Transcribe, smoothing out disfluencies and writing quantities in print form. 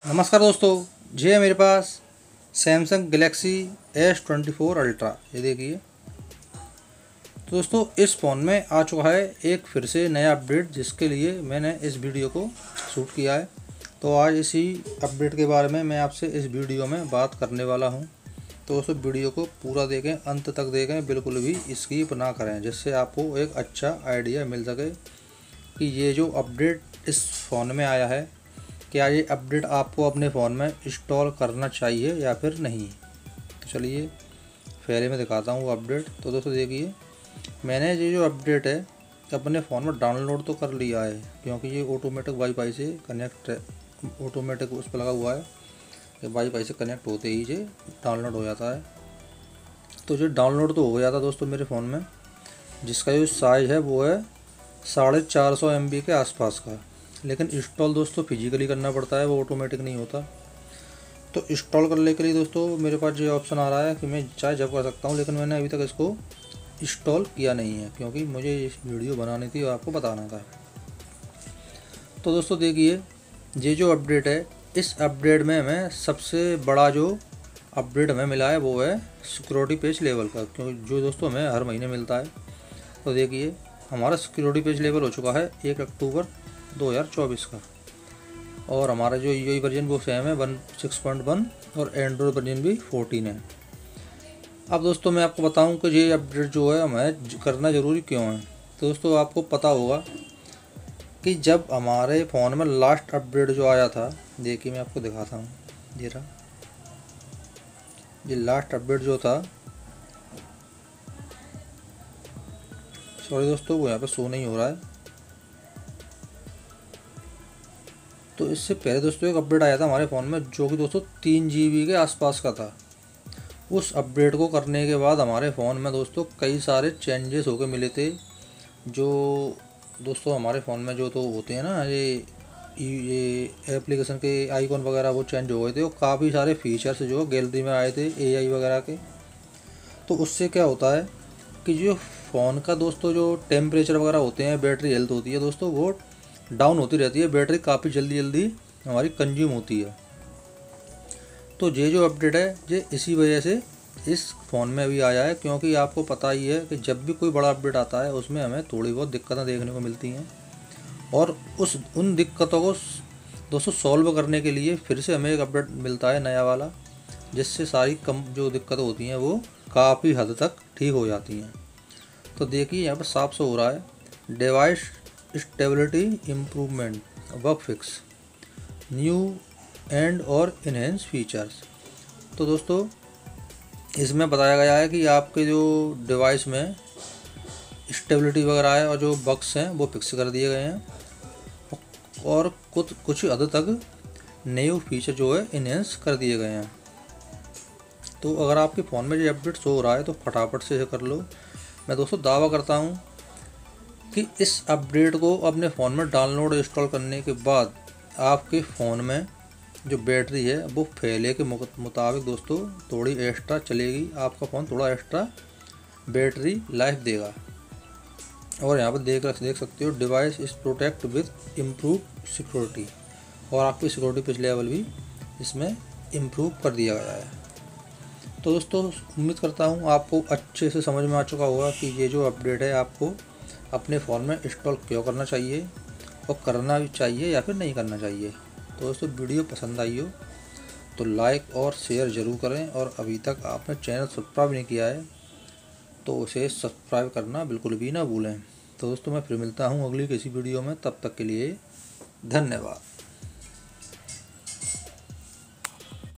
नमस्कार दोस्तों, ये है मेरे पास सैमसंग गैलेक्सी S24 अल्ट्रा। ये देखिए तो दोस्तों, इस फ़ोन में आ चुका है एक फिर से नया अपडेट, जिसके लिए मैंने इस वीडियो को शूट किया है। तो आज इसी अपडेट के बारे में मैं आपसे इस वीडियो में बात करने वाला हूं। तो दोस्तों, वीडियो को पूरा देखें, अंत तक देखें, बिल्कुल भी स्किप ना करें, जिससे आपको एक अच्छा आइडिया मिल सके कि ये जो अपडेट इस फ़ोन में आया है, क्या ये अपडेट आपको अपने फ़ोन में इंस्टॉल करना चाहिए या फिर नहीं। तो चलिए पहले मैं दिखाता हूँ वो अपडेट। तो दोस्तों देखिए, मैंने ये जो अपडेट है अपने फ़ोन में डाउनलोड तो कर लिया है, क्योंकि ये ऑटोमेटिक वाईफाई से कनेक्ट है, ऑटोमेटिक उस पर लगा हुआ है कि वाईफाई से कनेक्ट होते ही ये डाउनलोड हो जाता है। तो जो डाउनलोड तो हो गया था दोस्तों मेरे फ़ोन में, जिसका जो साइज़ है वो है 450 MB के आसपास का। लेकिन इंस्टॉल दोस्तों फिजिकली करना पड़ता है, वो ऑटोमेटिक नहीं होता। तो इंस्टॉल करने के लिए दोस्तों मेरे पास ये ऑप्शन आ रहा है कि मैं चाहे जब कर सकता हूँ, लेकिन मैंने अभी तक इसको इंस्टॉल किया नहीं है, क्योंकि मुझे इस वीडियो बनानी थी और आपको बताना था। तो दोस्तों देखिए, ये जो अपडेट है, इस अपडेट में हमें सबसे बड़ा जो अपडेट हमें मिला है वो है सिक्योरिटी पेज लेवल का, क्योंकि जो दोस्तों हमें हर महीने मिलता है। तो देखिए, हमारा सिक्योरिटी पेज लेवल हो चुका है 1 अक्टूबर 2024 का, और हमारा जो यूआई वर्जन वो सेम है 6.1, और एंड्रॉयड वर्जन भी 14 है। अब दोस्तों मैं आपको बताऊं कि ये अपडेट जो है हमें करना ज़रूरी क्यों है। तो दोस्तों आपको पता होगा कि जब हमारे फ़ोन में लास्ट अपडेट जो आया था, देखिए मैं आपको दिखाता हूँ, ये रहा। ये लास्ट अपडेट जो था, सॉरी दोस्तों वो यहाँ पे शो नहीं हो रहा है। तो इससे पहले दोस्तों एक अपडेट आया था हमारे फ़ोन में, जो कि दोस्तों 3 GB के आसपास का था। उस अपडेट को करने के बाद हमारे फ़ोन में दोस्तों कई सारे चेंजेस होके मिले थे। जो दोस्तों हमारे फ़ोन में जो तो होते हैं ना, ये एप्लीकेशन के आइकॉन वगैरह वो चेंज हो गए थे, और काफ़ी सारे फीचर्स जो गैलरी में आए थे AI वगैरह के। तो उससे क्या होता है कि जो फ़ोन का दोस्तों जो टेम्परेचर वगैरह होते हैं, बैटरी हेल्थ होती है दोस्तों, वो डाउन होती रहती है। बैटरी काफ़ी जल्दी जल्दी हमारी कंज्यूम होती है। तो ये जो अपडेट है ये इसी वजह से इस फ़ोन में अभी आया है, क्योंकि आपको पता ही है कि जब भी कोई बड़ा अपडेट आता है उसमें हमें थोड़ी बहुत दिक्कतें देखने को मिलती हैं, और उन दिक्कतों को दोस्तों सॉल्व करने के लिए फिर से हमें एक अपडेट मिलता है नया वाला, जिससे सारी कम जो दिक्कतें होती हैं वो काफ़ी हद तक ठीक हो जाती हैं। तो देखिए यहाँ पर साफ से हो रहा है, device stability improvement bug fix new and और इनहेंस फीचर्स। तो दोस्तों इसमें बताया गया है कि आपके जो डिवाइस में स्टेबिलिटी वगैरह है और जो बग्स हैं वो फिक्स कर दिए गए हैं, और कुछ हद तक न्यू फीचर जो है इनहेंस कर दिए गए हैं। तो अगर आपके फ़ोन में जो अपडेट शो हो रहा है तो फटाफट से इसे कर लो। मैं दोस्तों दावा करता हूँ कि इस अपडेट को अपने फ़ोन में डाउनलोड इंस्टॉल करने के बाद आपके फ़ोन में जो बैटरी है वो पहले के मुताबिक दोस्तों थोड़ी एक्स्ट्रा चलेगी। आपका फ़ोन थोड़ा एक्स्ट्रा बैटरी लाइफ देगा। और यहाँ पर देख सकते हो, डिवाइस इस प्रोटेक्ट विथ इम्प्रूव सिक्योरिटी, और आपकी सिक्योरिटी पिछले लेवल भी इसमें इम्प्रूव कर दिया गया है। तो दोस्तों उम्मीद करता हूँ आपको अच्छे से समझ में आ चुका होगा कि ये जो अपडेट है आपको अपने फ़ोन में इंस्टॉल क्यों करना चाहिए, और करना भी चाहिए या फिर नहीं करना चाहिए। तो दोस्तों वीडियो पसंद आई हो तो लाइक और शेयर ज़रूर करें, और अभी तक आपने चैनल सब्सक्राइब नहीं किया है तो उसे सब्सक्राइब करना बिल्कुल भी ना भूलें। तो दोस्तों मैं फिर मिलता हूँ अगली किसी वीडियो में, तब तक के लिए धन्यवाद।